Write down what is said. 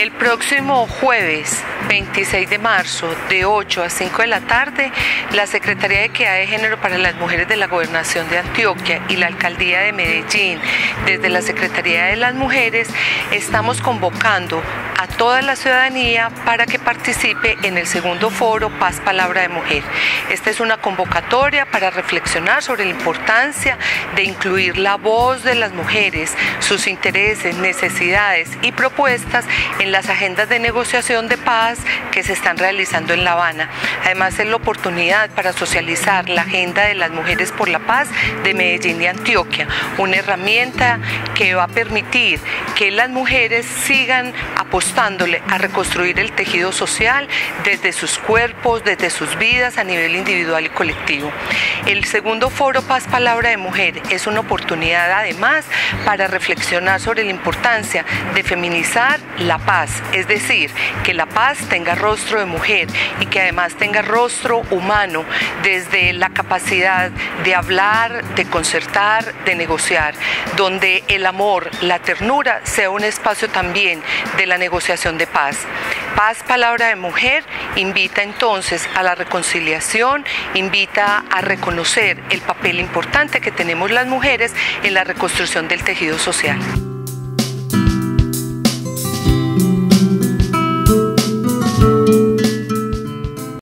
El próximo jueves 26 de marzo de 8 a 5 de la tarde, la Secretaría de Equidad de Género para las Mujeres de la Gobernación de Antioquia y la Alcaldía de Medellín, desde la Secretaría de las Mujeres, estamos convocando a toda la ciudadanía para que participe en el segundo foro Paz Palabra de Mujer. Esta es una convocatoria para reflexionar sobre la importancia de incluir la voz de las mujeres, sus intereses, necesidades y propuestas en las agendas de negociación de paz que se están realizando en La Habana. Además, es la oportunidad para socializar la agenda de las mujeres por la paz de Medellín y Antioquia, una herramienta que va a permitir que las mujeres sigan apostándole a reconstruir el tejido social desde sus cuerpos, desde sus vidas a nivel individual y colectivo. El segundo foro Paz Palabra de Mujer es una oportunidad además para reflexionar sobre la importancia de feminizar la paz, es decir, que la paz tenga rostro de mujer y que además tenga rostro humano desde la capacidad de hablar, de concertar, de negociar, donde el amor, la ternura sea un espacio también de la negociación de paz. Paz Palabra de Mujer invita entonces a la reconciliación, invita a reconocer el papel importante que tenemos las mujeres en la reconstrucción del tejido social.